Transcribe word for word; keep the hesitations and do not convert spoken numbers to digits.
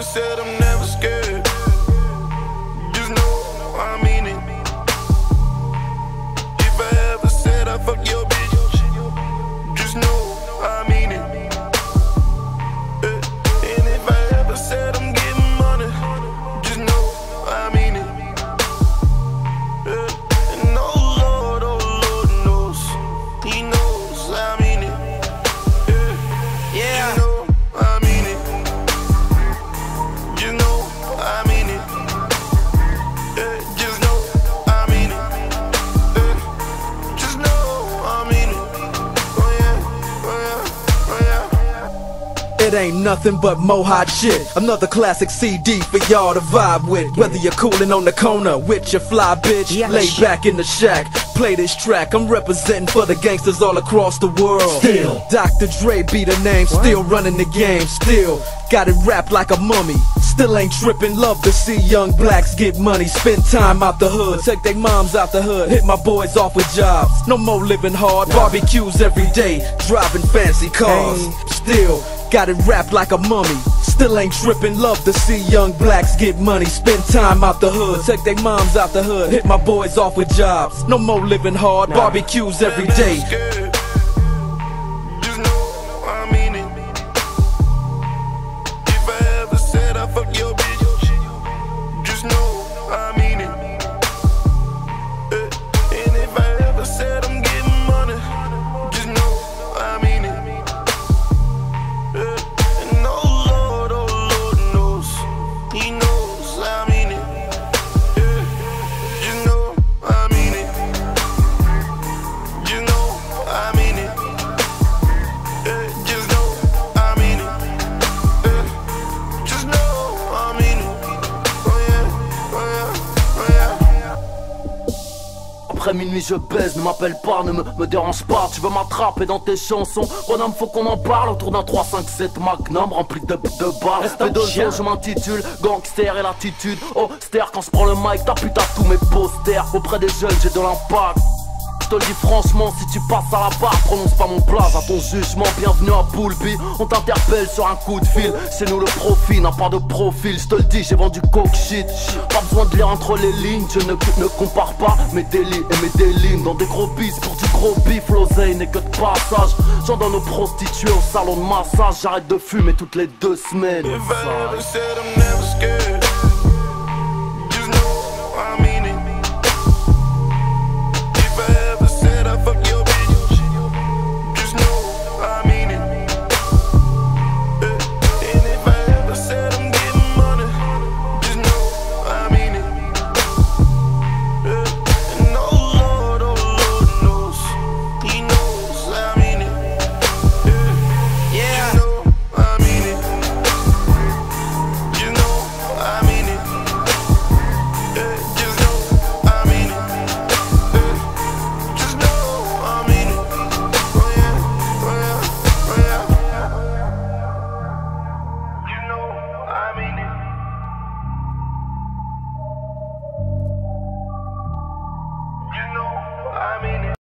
said I'm never scared, just know I mean it. If I ever said I fuck your bitch, just know I mean it. And if I ever said I'm getting money, just know I mean it. And oh Lord, oh Lord knows, He knows I mean it. Yeah, you know I mean it. You know I mean it. Just know I mean it. Just know I mean it. Oh yeah, oh yeah, oh yeah. It ain't nothing but mo hot shit. Another classic C D for y'all to vibe with. Whether you're coolin' on the corner with your fly bitch, Yeah, lay shit. back in the shack, play this track. I'm representing for the gangsters all across the world. Still, Doctor Dre be the name. Still running the game. Still got it wrapped like a mummy. Still ain't trippin'. Love to see young blacks get money. Spend time out the hood. Take their moms out the hood. Hit my boys off with jobs. No more living hard. Barbecues every day. Driving fancy cars. Still got it wrapped like a mummy. Still ain't trippin'. Love to see young blacks get money. Spend time out the hood. Take their moms out the hood. Hit my boys off with jobs. No more living hard. Barbecues every day. Scared, just know I mean it. If I ever said I fuck your bitch, just know I mean it. And if I ever said I'm getting money, just know I mean it. And oh Lord, oh Lord knows, He knows I mean it. Just know I mean it. You know I mean it. Uh, just know I mean it. Uh, just know I mean it. Oh yeah, oh yeah, oh yeah. Après minuit je baise, ne m'appelle pas, ne me, me dérange pas. Tu veux m'attraper dans tes chansons, bonhomme faut qu'on en parle. Autour d'un trois cinq sept Magnum rempli de, de balles. Fais deux jours je m'intitule Gangster et l'attitude austère. Quand je prends le mic t'appuies à tous mes posters. Auprès des jeunes j'ai de l'impact. Je te le dis franchement, si tu passes à la barre, prononce pas mon blaze à ton jugement. Bienvenue à Poulby, on t'interpelle sur un coup de fil. C'est nous le profil, n'a pas de profil. Je te le dis, j'ai vendu coke shit. Pas besoin de lire entre les lignes, je ne, ne compare pas mes délits et mes délits. Dans des gros bis pour du gros bif, l'oseille n'est que de passage. J'en donne aux prostituées au salon de massage. J'arrête de fumer toutes les deux semaines. If I ever said I'm never scared,